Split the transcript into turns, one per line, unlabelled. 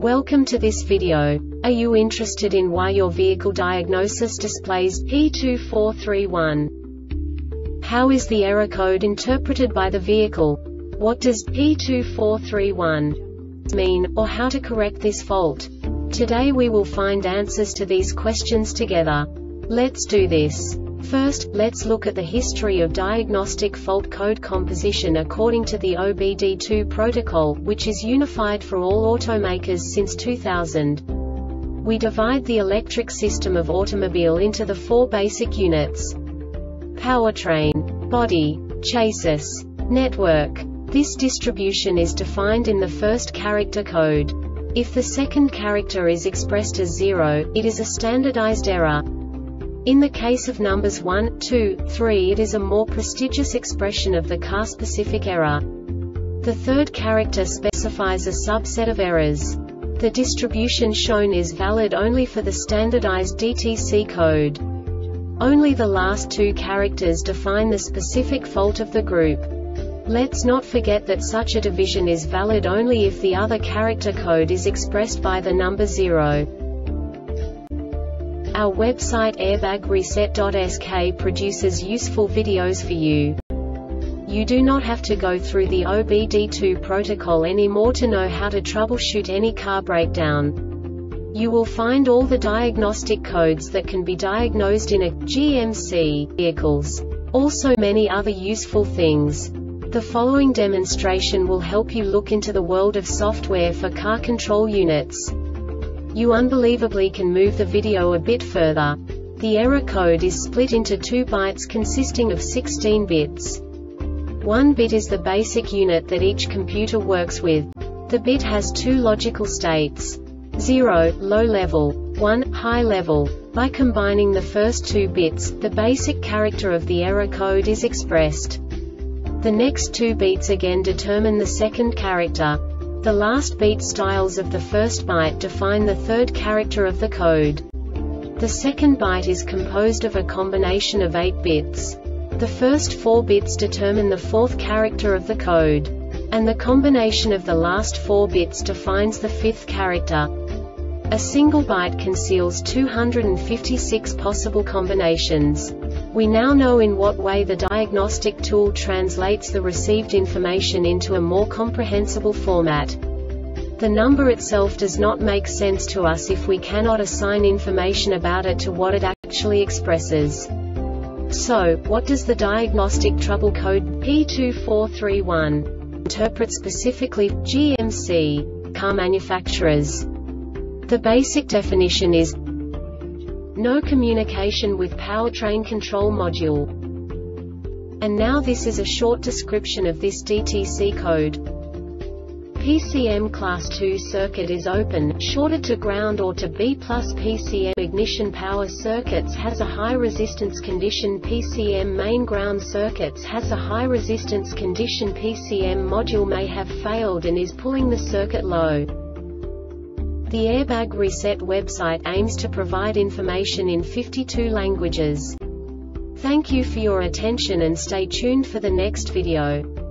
Welcome to this video. Are you interested in why your vehicle diagnosis displays P2431? How is the error code interpreted by the vehicle? What does P2431 mean, or how to correct this fault? Today we will find answers to these questions together. Let's do this. First, let's look at the history of diagnostic fault code composition according to the OBD2 protocol, which is unified for all automakers since 2000. We divide the electric system of automobile into the four basic units: powertrain, body, chassis, network. This distribution is defined in the first character code. If the second character is expressed as 0, it is a standardized error. In the case of numbers 1, 2, 3, it is a more prestigious expression of the car-specific error. The third character specifies a subset of errors. The distribution shown is valid only for the standardized DTC code. Only the last two characters define the specific fault of the group. Let's not forget that such a division is valid only if the other character code is expressed by the number 0. Our website airbagreset.sk produces useful videos for you. You do not have to go through the OBD2 protocol anymore to know how to troubleshoot any car breakdown. You will find all the diagnostic codes that can be diagnosed in a GMC vehicles. Also many other useful things. The following demonstration will help you look into the world of software for car control units. You unbelievably can move the video a bit further. The error code is split into 2 bytes consisting of 16 bits. 1 bit is the basic unit that each computer works with. The bit has 2 logical states: 0, low level, 1, high level. By combining the first 2 bits, the basic character of the error code is expressed. The next 2 beats again determine the second character. The last beat styles of the first byte define the third character of the code. The second byte is composed of a combination of 8 bits. The first 4 bits determine the fourth character of the code. And the combination of the last 4 bits defines the fifth character. A single byte conceals 256 possible combinations. We now know in what way the diagnostic tool translates the received information into a more comprehensible format. The number itself does not make sense to us if we cannot assign information about it to what it actually expresses. So, what does the diagnostic trouble code P2431 interpret specifically for GMC car manufacturers? The basic definition is no communication with powertrain control module. And now this is a short description of this DTC code. PCM Class 2 circuit is open, shorted to ground or to B+. PCM ignition power circuits has a high resistance condition. PCM main ground circuits has a high resistance condition. PCM module may have failed and is pulling the circuit low. The Airbag Reset website aims to provide information in 52 languages. Thank you for your attention and stay tuned for the next video.